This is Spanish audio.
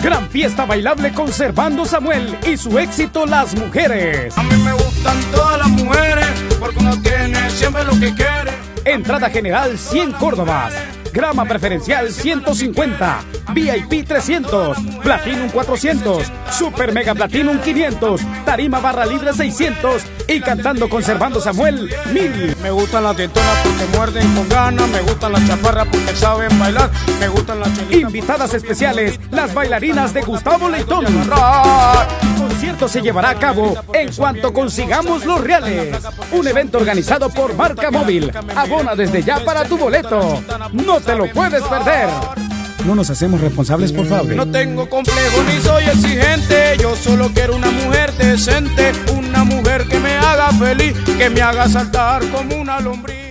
Gran fiesta bailable conservando Samuel y su éxito Las Mujeres. A mí me gustan todas las mujeres porque uno tiene siempre lo que quiere. Entrada general 100 córdobas, grama preferencial 150, VIP 300, Platinum 400, Super Mega Platinum 500, tarima barra libre 600 y cantando conservando Samuel 1000. Me gustan las tetonas porque muerden con ganas, me gustan las chaparras porque saben bailar, me gustan las chelitas. Invitadas especiales, las bailarinas de Gustavo Leitón. El concierto se llevará a cabo en cuanto consigamos los reales. Un evento organizado por Marca Móvil. Abona desde ya para tu boleto. No te lo puedes perder. No nos hacemos responsables por fraude. No tengo complejo ni soy exigente, yo solo quiero una mujer decente, una mujer que me haga feliz, que me haga saltar como una lombriz.